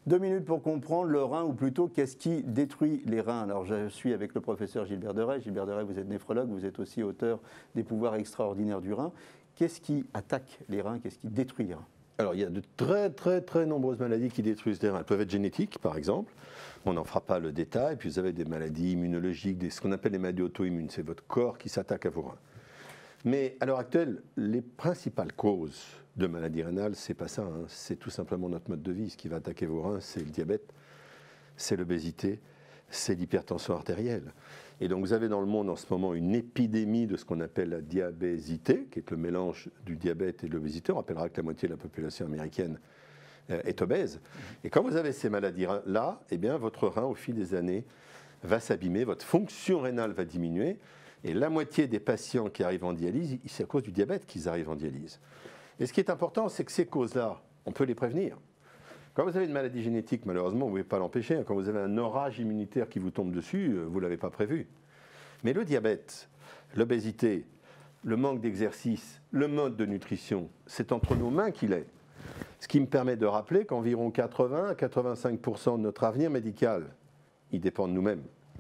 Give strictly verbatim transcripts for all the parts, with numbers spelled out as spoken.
Deux minutes pour comprendre le rein, ou plutôt qu'est-ce qui détruit les reins. Alors je suis avec le professeur Gilbert Deray. Gilbert Deray, vous êtes néphrologue, vous êtes aussi auteur des pouvoirs extraordinaires du rein. Qu'est-ce qui attaque les reins? Qu'est-ce qui détruit les reins? Alors il y a de très très très nombreuses maladies qui détruisent les reins. Elles peuvent être génétiques par exemple, on n'en fera pas le détail, puis vous avez des maladies immunologiques, des, ce qu'on appelle les maladies auto-immunes, c'est votre corps qui s'attaque à vos reins. Mais à l'heure actuelle, les principales causes de maladies rénales, c'est pas ça, hein. C'est tout simplement notre mode de vie. Ce qui va attaquer vos reins, c'est le diabète, c'est l'obésité, c'est l'hypertension artérielle. Et donc vous avez dans le monde en ce moment une épidémie de ce qu'on appelle la diabésité, qui est le mélange du diabète et de l'obésité. On rappellera que la moitié de la population américaine euh, est obèse. Et quand vous avez ces maladies-là, eh bien, votre rein, au fil des années, va s'abîmer, votre fonction rénale va diminuer. Et la moitié des patients qui arrivent en dialyse, c'est à cause du diabète qu'ils arrivent en dialyse. Et ce qui est important, c'est que ces causes-là, on peut les prévenir. Quand vous avez une maladie génétique, malheureusement, vous ne pouvez pas l'empêcher. Quand vous avez un orage immunitaire qui vous tombe dessus, vous ne l'avez pas prévu. Mais le diabète, l'obésité, le manque d'exercice, le mode de nutrition, c'est entre nos mains qu'il est. Ce qui me permet de rappeler qu'environ quatre-vingts à quatre-vingt-cinq pour cent de notre avenir médical, il dépend de nous-mêmes.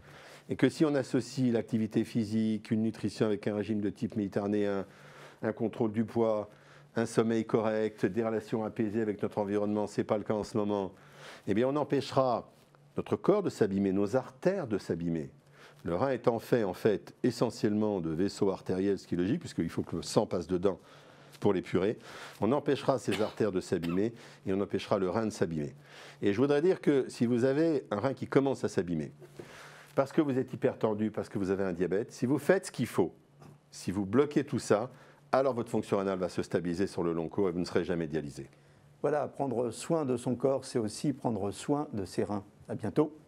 Et que si on associe l'activité physique, une nutrition avec un régime de type méditerranéen, un contrôle du poids, un sommeil correct, des relations apaisées avec notre environnement, ce n'est pas le cas en ce moment, eh bien on empêchera notre corps de s'abîmer, nos artères de s'abîmer. Le rein étant fait, en fait, essentiellement de vaisseaux artériels, ce qui est logique, puisqu'il faut que le sang passe dedans pour l'épurer. On empêchera ces artères de s'abîmer et on empêchera le rein de s'abîmer. Et je voudrais dire que si vous avez un rein qui commence à s'abîmer, parce que vous êtes hypertendu, parce que vous avez un diabète, si vous faites ce qu'il faut, si vous bloquez tout ça, alors votre fonction rénale va se stabiliser sur le long cours et vous ne serez jamais dialysé. Voilà, prendre soin de son corps, c'est aussi prendre soin de ses reins. À bientôt.